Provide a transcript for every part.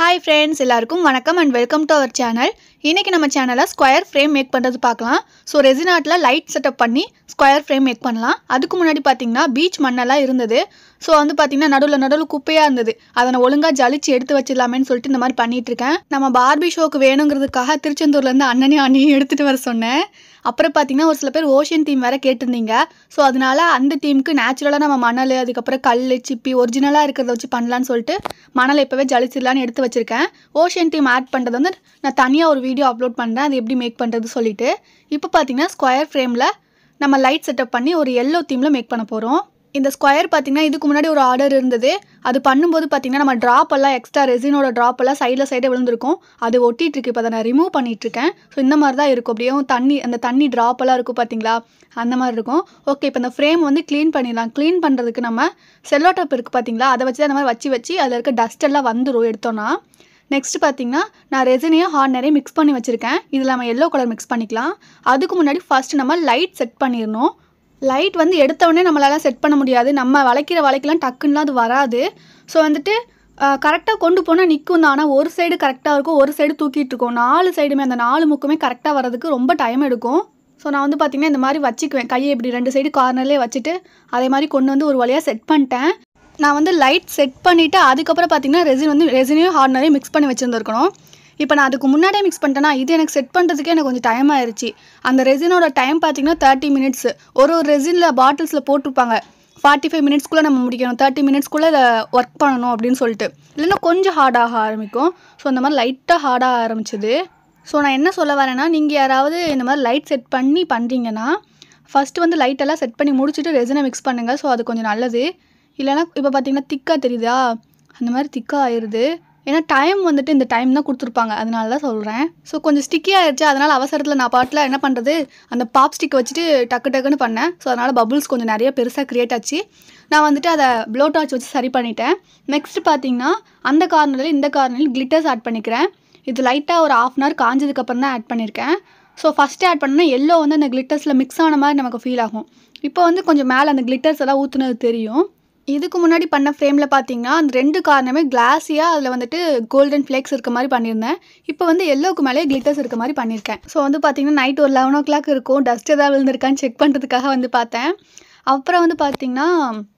Hi friends, எல்லாருக்கும் வணக்கம் and welcome to our channel. இன்னைக்கு நம்ம சேனல்ல ஸ்கொயர் ஃப்ரேம் மேக் பண்றது பார்க்கலாம். சோ ரெசின் ஆர்ட்ல லைட் செட்டப் பண்ணி ஸ்கொயர் ஃப்ரேம் மேக் பண்ணலாம். அதுக்கு முன்னாடி பாத்தீங்கன்னா பீச் மண்ணெல்லாம் இருந்தது. சோ வந்து பாத்தீங்கன்னா நடுவுல குப்பையா இருந்தது. அத நான் ஒழுங்கா ஜலிச்சு எடுத்து வச்சிரலாமேன்னு சொல்லிட்டு இந்த மாதிரி பண்ணிட்டு இருக்கேன். நம்ம பார்பி ஷோக்கு வேணும்ங்கிறதுக்காக திருச்செந்தூர்ல இருந்து அண்ணியும் எடுத்துட்டு வர சொன்னேன். அப்புறம் பாத்தீங்கன்னா ஒரு சில பேர் ஓஷன் தீம் வேற கேட்டிருந்தீங்க. சோ அதனால அந்த தீமுக்கு நேச்சுரலா நம்ம மணல் அதுக்கப்புறம் கல் சிப்பி ஒரிஜினலா இருக்கிறத வச்சு பண்ணலாம்னு சொல்லிட்டு மணலை இப்பவே ஜலிச்சிடலான்னு எடுத்து வச்சிருக்கேன். ஓஷன் தீம் ஆட் பண்றது வந்து நான் தனியா ஒரு வீடியோ அப்லோட் பண்றேன். அது எப்படி மேக் பண்றது சொல்லிட்டு இப்போ பாத்தீங்கன்னா ஸ்கொயர் ஃப்ரேம்ல நம்ம லைட் செட்டப் பண்ணி ஒரு yellow தீம்ல மேக் பண்ண போறோம். இந்த ஸ்கொயர் பாத்தீங்கன்னா இதுக்கு முன்னாடி ஒரு ஆர்டர் இருந்தது. அது பண்ணும்போது பாத்தீங்கன்னா நம்ம டிராப் எல்லாம் எக்ஸ்ட்ரா ரெசினோட டிராப் எல்லாம் சைடுல விழுந்திருக்கும். அது ஒட்டிட்டு இருக்கு. இப்போ அதை நான் ரிமூவ் பண்ணிட்டு இருக்கேன். ஸோ இந்த மாதிரி தான் இருக்கும். அப்படியே அந்த தண்ணி டிராப் எல்லாம் இருக்கும் பாத்தீங்களா, அந்த மாதிரி இருக்கும். ஓகே, இப்போ இந்த ஃப்ரேம் வந்து க்ளீன் பண்ணிடலாம். க்ளீன் பண்ணுறதுக்கு நம்ம செல்லோ டேப் இருக்குது பார்த்தீங்களா, அதை வச்சு அந்த மாதிரி வச்சு அதில் இருக்க டஸ்ட் எல்லாம் வந்துடும் எடுத்தோன்னா. நெக்ஸ்ட் பார்த்தீங்கன்னா நான் ரெசினையும் ஹார்ட்னரையும் மிக்ஸ் பண்ணி வச்சுருக்கேன். இதில் நம்ம எல்லோ கலர் மிக்ஸ் பண்ணிக்கலாம். அதுக்கு முன்னாடி ஃபர்ஸ்ட் நம்ம லைட் செட் பண்ணிடணும். லைட் வந்து எடுத்தவொடனே நம்மளால செட் பண்ண முடியாது. நம்ம வளைக்கலாம் டக்குன்னுலாம் அது வராது. ஸோ வந்துட்டு கரெக்டாக கொண்டு போனால் நிற்கும் தான். ஆனால் ஒரு சைடு கரெக்டாக இருக்கும், ஒரு சைடு தூக்கிட்டு இருக்கும். 4 சைடுமே அந்த 4 முக்குமே கரெக்டாக வர்றதுக்கு ரொம்ப டைம் எடுக்கும். ஸோ நான் வந்து பார்த்திங்கன்னா இந்த மாதிரி வச்சுக்குவேன். கையை இப்படி 2 சைடு கார்னர்லேயே வச்சுட்டு அதே மாதிரி கொண்டு வந்து ஒரு வழியாக செட் பண்ணிட்டேன். நான் வந்து லைட் செட் பண்ணிவிட்டு அதுக்கப்புறம் பார்த்திங்கன்னா ரெசினையும் ஹார்ட்னரையும் மிக்ஸ் பண்ணி வச்சுருந்துருக்கணும். இப்போ நான் அதுக்கு முன்னாடியே மிக்ஸ் பண்ணிட்டேன்னா இது எனக்கு செட் பண்ணுறதுக்கே எனக்கு கொஞ்சம் டைம் ஆயிடுச்சு. அந்த ரெசினோட டைம் பார்த்திங்கன்னா 30 மினிட்ஸ். ஒரு ரெசினில் பாட்டில்ஸில் போட்டிருப்பாங்க 45 மினிட்ஸ்க்குள்ளே நம்ம முடிக்கணும், 30 மினிட்ஸ்க்குள்ளே இதை ஒர்க் பண்ணணும் அப்படின்னு சொல்லிட்டு. இல்லைன்னா கொஞ்சம் ஹார்டாக ஆரம்பிக்கும். ஸோ இந்த மாதிரி லைட்டாக ஹார்டாக ஆரம்பிச்சிது. ஸோ நான் என்ன சொல்ல வரேன்னா, நீங்கள் யாராவது இந்த மாதிரி லைட் செட் பண்ணி பண்ணுறீங்கன்னா ஃபஸ்ட்டு வந்து லைட்டெல்லாம் செட் பண்ணி முடிச்சுட்டு ரெசினை மிக்ஸ் பண்ணுங்கள். ஸோ அது கொஞ்சம் நல்லது. இல்லைனா இப்போ பார்த்திங்கன்னா திக்காக தெரியுதா, அந்த மாதிரி திக்காக ஆயிடுது. ஏன்னா டைம் வந்துட்டு இந்த டைம் தான் கொடுத்துருப்பாங்க, அதனால தான் சொல்கிறேன். ஸோ கொஞ்சம் ஸ்டிக்கி ஆகிடுச்சு. அதனால் அவசரத்தில் நான் பாட்டில் என்ன பண்ணுறது, அந்த பாப் ஸ்டிக் வச்சுட்டு டக்குன்னு பண்ணேன். ஸோ அதனால் பபுள்ஸ் கொஞ்சம் நிறைய பெருசாக க்ரியேட் ஆச்சு. நான் வந்துட்டு அதை ப்ளோ டார்ச் வச்சு சரி பண்ணிட்டேன். நெக்ஸ்ட் பார்த்திங்கன்னா அந்த கார்னரில் இந்த கார்னரில் கிளிட்டர்ஸ் ஆட் பண்ணிக்கிறேன். இது லைட்டாக ஒரு 1/2 hour காஞ்சதுக்கப்புறம் தான் ஆட் பண்ணியிருக்கேன். ஸோ ஃபஸ்ட்டு ஆட் பண்ணால் எல்லோ வந்து அந்த கிளிட்டர்ஸில் மிக்ஸ் ஆன மாதிரி நமக்கு ஃபீல் ஆகும். இப்போ வந்து கொஞ்சம் மேலே அந்த கிளிட்டர்ஸ் எல்லாம் ஊற்றுனது தெரியும். இதுக்கு முன்னாடி பண்ண ஃப்ரேமில் பார்த்தீங்கன்னா அந்த 2 கார்னருமே கிளாஸியாக அதில் வந்துட்டு கோல்டன் ஃப்ளேக்ஸ் இருக்க மாதிரி பண்ணியிருந்தேன். இப்போ வந்து எல்லோவுக்கு மேலே கிளிட்டர்ஸ் இருக்க மாதிரி பண்ணியிருக்கேன். ஸோ வந்து பார்த்திங்கன்னா நைட் ஒரு 11 o'clock இருக்கும். டஸ்ட் எதாவது விழுந்திருக்கான்னு செக் பண்ணுறதுக்காக வந்து பார்த்தேன். அப்புறம் வந்து பார்த்திங்கன்னா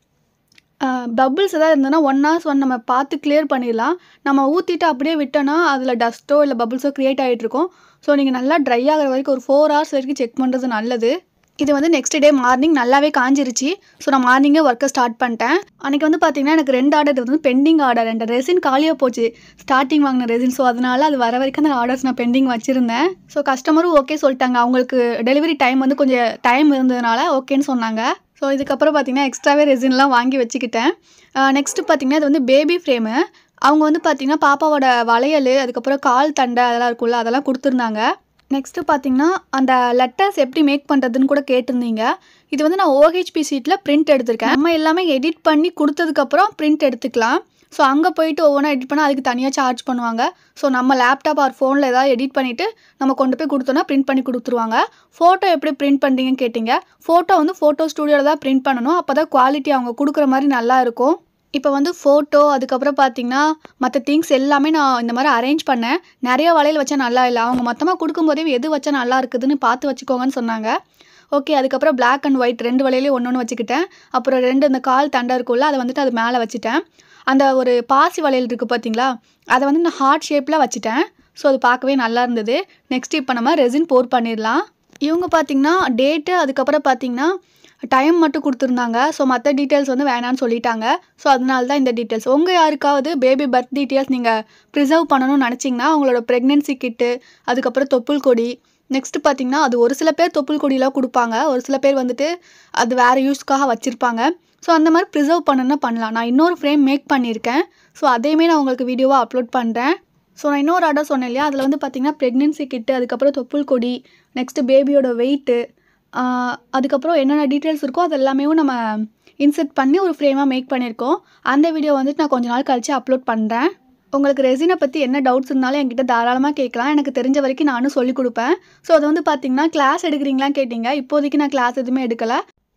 பபுள்ஸ் எதாவது இருந்ததுன்னா 1 hour நம்ம பார்த்து கிளியர் பண்ணிடலாம். நம்ம ஊற்றிட்டு அப்படியே விட்டோன்னா அதில் டஸ்ட்டோ இல்லை பபுள்ஸோ க்ரியேட் ஆகிட்ருக்கும். ஸோ நீங்கள் நல்லா ட்ரை ஆகிற வரைக்கும் ஒரு 4 hours வரைக்கும் செக் பண்ணுறது நல்லது. இது வந்து நெக்ஸ்ட் டே மார்னிங் நல்லாவே காஞ்சிருச்சு. ஸோ நான் மார்னிங்கே ஒர்க்கை ஸ்டார்ட் பண்ணிட்டேன். அன்றைக்கி வந்து பார்த்திங்கன்னா எனக்கு 2 ஆர்டர் வந்து பெண்டிங் ஆர்டர். 2 ரெசின் காலியாக போச்சு, ஸ்டார்டிங் வாங்கின ரெசின். ஸோ அதனால் அது வர வரைக்கும் அந்த ஆர்டர்ஸ் நான் பெண்டிங் வச்சுருந்தேன். ஸோ கஸ்டமரும் ஓகே சொல்லிட்டாங்க. அவங்களுக்கு டெலிவரி டைம் வந்து கொஞ்சம் டைம் இருந்ததுனால ஓகேன்னு சொன்னாங்க. ஸோ இதுக்கப்புறம் பார்த்திங்கன்னா எக்ஸ்ட்ராவே ரெசின்லாம் வாங்கி வச்சுக்கிட்டேன். நெக்ஸ்ட்டு பார்த்திங்கன்னா இது வந்து பேபி ஃப்ரேமு. அவங்க வந்து பார்த்திங்கன்னா பாப்பாவோட வளையல் அதுக்கப்புறம் கால் தண்டை அதெல்லாம் இருக்கும்ல, அதெல்லாம் கொடுத்துருந்தாங்க. நெக்ஸ்ட்டு பார்த்திங்கன்னா அந்த லெட்டர்ஸ் எப்படி மேக் பண்ணுறதுன்னு கூட கேட்டிருந்தீங்க. இது வந்து நான் OHP ஷீட்டில் பிரிண்ட் எடுத்திருக்கேன். நம்ம எல்லாமே எடிட் பண்ணி கொடுத்ததுக்கப்புறம் பிரிண்ட் எடுத்துக்கலாம். ஸோ அங்கே போயிட்டு ஒவ்வொன்றா எடிட் பண்ணால் அதுக்கு தனியாக சார்ஜ் பண்ணுவாங்க. ஸோ நம்ம லேப்டாப் ஆர் ஃபோனில் ஏதாவது எடிட் பண்ணிவிட்டு நம்ம கொண்டு போய் கொடுத்தோன்னா பிரிண்ட் பண்ணி கொடுத்துருவாங்க. ஃபோட்டோ எப்படி பிரிண்ட் பண்ணுறீங்கன்னு கேட்டிங்க. ஃபோட்டோ வந்து ஃபோட்டோ ஸ்டூடியோவில் தான் பிரிண்ட் பண்ணணும். அப்போ தான் குவாலிட்டி அவங்க கொடுக்குற மாதிரி நல்லா இருக்கும். இப்போ வந்து ஃபோட்டோ அதுக்கப்புறம் பார்த்திங்கன்னா மற்ற திங்ஸ் எல்லாமே நான் இந்த மாதிரி அரேஞ்ச் பண்ணேன். நிறைய வளையல் வச்சா நல்லா இல்லை. அவங்க மொத்தமாக கொடுக்கும்போதே எது வச்சா நல்லா இருக்குதுன்னு பார்த்து வச்சுக்கோங்கன்னு சொன்னாங்க. ஓகே, அதுக்கப்புறம் பிளாக் அண்ட் ஒயிட் 2 வளையலையும் ஒன்று வச்சுக்கிட்டேன். அப்புறம் 2 இந்த கால் தண்டை இருக்கும்ல, அதை வந்துட்டு அது மேலே வச்சுட்டேன். அந்த ஒரு பாசி வளையல் இருக்குது பார்த்தீங்களா, அதை வந்து நான் ஹார்ட் ஷேப்பில் வச்சுட்டேன். ஸோ அது பார்க்கவே நல்லா இருந்தது. நெக்ஸ்ட் இப்போ நம்ம ரெசின் போர் பண்ணிடலாம். இவங்க பார்த்திங்கன்னா டேட்டு அதுக்கப்புறம் பார்த்திங்கன்னா டைம் மட்டும் கொடுத்துருந்தாங்க. ஸோ மற்ற டீட்டெயில்ஸ் வந்து வேணான்னு சொல்லிட்டாங்க. ஸோ அதனால தான் இந்த டீட்டெயில்ஸ். உங்கள் யாருக்காவது பேபி பர்த் டீட்டெயில்ஸ் நீங்கள் ப்ரிசர்வ் பண்ணணும்னு நினச்சிங்கன்னா அவங்களோட ப்ரெக்னென்சி கிட்டு அதுக்கப்புறம் தொப்புள் கொடி. நெக்ஸ்ட்டு பார்த்திங்கன்னா அது ஒரு சில பேர் தொப்புள் கொடியெலாம் கொடுப்பாங்க, ஒரு சில பேர் வந்துட்டு அது வேறு யூஸ்க்காக வச்சுருப்பாங்க. ஸோ அந்த மாதிரி ப்ரிசர்வ் பண்ணணுன்னா பண்ணலாம். நான் இன்னொரு ஃப்ரேம் மேக் பண்ணியிருக்கேன். ஸோ அதையுமே நான் உங்களுக்கு வீடியோவாக அப்லோட் பண்ணுறேன். ஸோ நான் இன்னொரு ஆர்டர் சொன்னேன் இல்லையா, அதில் வந்து பார்த்திங்கன்னா ப்ரெக்னென்சி கிட்டு அதுக்கப்புறம் தொப்புள் கொடி நெக்ஸ்ட்டு பேபியோட வெயிட்டு அதுக்கப்புறம் என்னென்ன டீட்டெயில்ஸ் இருக்கோ அது எல்லாமே நம்ம இன்சர்ட் பண்ணி ஒரு ஃப்ரேமாக மேக் பண்ணியிருக்கோம். அந்த வீடியோ வந்துட்டு நான் கொஞ்ச நாள் கழித்து அப்லோட் பண்ணுறேன். உங்களுக்கு ரெசினை பற்றி என்ன டவுட்ஸ் இருந்தாலும் என்கிட்ட தாராளமாக கேட்கலாம். எனக்கு தெரிஞ்ச வரைக்கும் நானும் சொல்லிக் கொடுப்பேன். ஸோ அது வந்து பார்த்திங்கன்னா கிளாஸ் எடுக்கிறீங்களான்னு கேட்டிங்க. இப்போதைக்கு நான் கிளாஸ் எதுவுமே எடுக்கலை.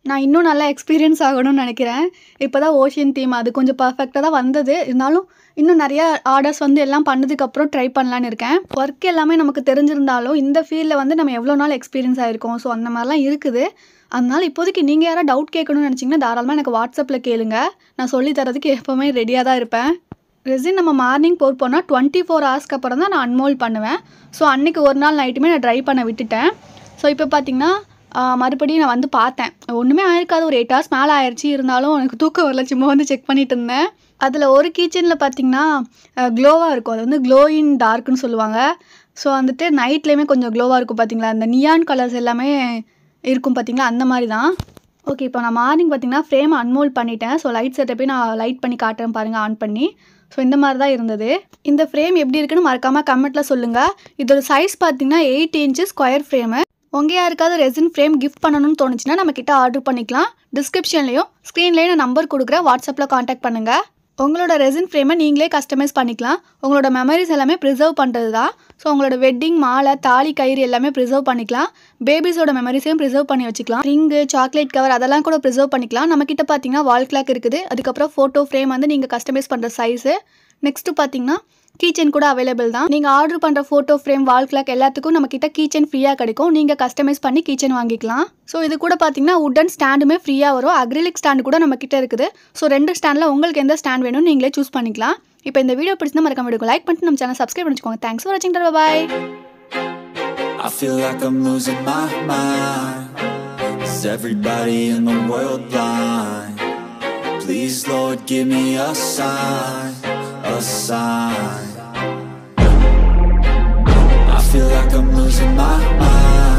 நான் இன்னும் நல்லா எக்ஸ்பீரியன்ஸ் ஆகணும்னு நினைக்கிறேன். இப்போ தான் ஓஷன் தீம் அது கொஞ்சம் பர்ஃபெக்டாக தான் வந்தது. இருந்தாலும் இன்னும் நிறையா ஆர்டர்ஸ் வந்து எல்லாம் பண்ணதுக்கப்புறம் ட்ரை பண்ணலான்னு இருக்கேன். ஒர்க் எல்லாமே நமக்கு தெரிஞ்சிருந்தாலும் இந்த ஃபீல்டில் வந்து நம்ம எவ்வளோ நாள் எக்ஸ்பீரியன்ஸ் ஆகிருக்கோம். ஸோ அந்த மாதிரிலாம் இருக்குது. அதனால இப்போதைக்கு நீங்கள் யாராவது டவுட் கேட்கணும்னு நினச்சிங்கன்னா தாராளமாக எனக்கு வாட்ஸ்அப்பில் கேளுங்க. நான் சொல்லி தரதுக்கு எப்போவுமே ரெடியாக தான் இருப்பேன். ரெசின் நம்ம மார்னிங் போனால் 24 ஹவர்ஸ்க்கு அப்புறம் தான் நான் அன்மோல்ட் பண்ணுவேன். ஸோ அன்றைக்கி ஒரு நாள் நைட்டுமே நான் ட்ரை பண்ண விட்டுட்டேன். ஸோ இப்போ பார்த்திங்கன்னா மறுபடியும் நான் வந்து பார்த்தேன். ஒன்றுமே ஆயிருக்காது, ஒரு 8 ஹவர்ஸ் மேலே ஆயிடுச்சு. இருந்தாலும் எனக்கு தூக்கம் வரல, சும்மா வந்து செக் பண்ணிட்டு இருந்தேன். அதில் ஒரு கீச்சனில் பார்த்திங்கன்னா க்ளோவாக இருக்கும். அது வந்து க்ளோ இன் டார்க்குன்னு சொல்லுவாங்க. ஸோ வந்துட்டு நைட்லேயுமே கொஞ்சம் க்ளோவாக இருக்கும் பார்த்திங்களா, அந்த நியான் கலர்ஸ் எல்லாமே இருக்கும் பார்த்திங்களா, அந்த மாதிரி தான். ஓகே, இப்போ நான் மார்னிங் பார்த்திங்கன்னா ஃப்ரேம் அன்மோல்ட் பண்ணிட்டேன். ஸோ லைட் செட்டப்பே நான் லைட் பண்ணி காட்டுறேன் பாருங்கள், ஆன் பண்ணி. ஸோ இந்த மாதிரி தான் இருந்தது. இந்த ஃப்ரேம் எப்படி இருக்குன்னு மறக்காமல் கமெண்ட்டில் சொல்லுங்கள். இதோட சைஸ் பார்த்திங்கன்னா 8 இன்ச்சு ஸ்கொயர் ஃப்ரேமு. உங்கள் யாருக்காவது ரெசின் ஃப்ரேம் கிஃப்ட் பண்ணணும்னு தோணுச்சுன்னா நம்மக்கிட்ட ஆர்டர் பண்ணிக்கலாம். டிஸ்கிரிப்ஷன்லேயும் ஸ்க்ரீன்லேயும் நான் நம்பர் கொடுக்குறேன், வாட்ஸ்அப்பில் காண்டாக்ட் பண்ணுங்கள். உங்களோட ரெசின் ஃப்ரேமை நீங்களே கஸ்டமைஸ் பண்ணிக்கலாம். உங்களோட மெமரிஸ் எல்லாமே ப்ரிசர்வ் பண்ணுறது தான். ஸோ உங்களோட வெட்டிங் மாலை, தாலி, கயிறு எல்லாமே ப்ரிசர்வ் பண்ணிக்கலாம். பேபிஸோட மெமரிஸையும் ப்ரிசர்வ் பண்ணி வச்சுக்கலாம். ரிங்கு, சாக்லேட் கவர் அதெல்லாம் கூட ப்ரிசர்வ் பண்ணிக்கலாம். நம்மக்கிட்ட பார்த்தீங்கன்னா வால் கிளாக் இருக்குது. அதுக்கப்புறம் ஃபோட்டோ ஃப்ரேம் வந்து நீங்கள் கஸ்டமைஸ் பண்ணுற சைஸு. நெக்ஸ்ட்டு பார்த்தீங்கன்னா கீச்செயின் கூட அவைலபிள் தான். நீங்கள் ஆர்டர் பண்ணுற ஃபோட்டோ ஃப்ரேம், வால் கிளாக் எல்லாத்துக்கும் நம்மக்கிட்ட கீச்செயின் ஃப்ரீயாக கிடைக்கும். நீங்கள் கஸ்டமைஸ் பண்ணி கீச்செயின் வாங்கிக்கலாம். ஸோ இது கூட பார்த்தீங்கன்னா உட்டன் ஸ்டாண்டுமே ஃப்ரீயாக வரும். அக்ரிலிக் ஸ்டாண்டு கூட நம்மக்கிட்ட இருக்குது. ஸோ 2 ஸ்டாண்டில் உங்களுக்கு எந்த ஸ்டாண்ட் வேணும்னு நீங்களே சூஸ் பண்ணிக்கலாம். இப்போ இந்த வீடியோ பிடிச்சிருந்தா மறக்காம வீடியோ லைக் பண்ணிட்டு நம்ம சேனல் சப்ஸ்கிரைப் பண்ணிக்கோங்க. தேங்க்ஸ் ஃபார் வாட்சிங். Bye. I feel like I'm losing my mind. Is everybody in the world blind? Please Lord give me a sign, a sign. I feel like I'm losing my mind.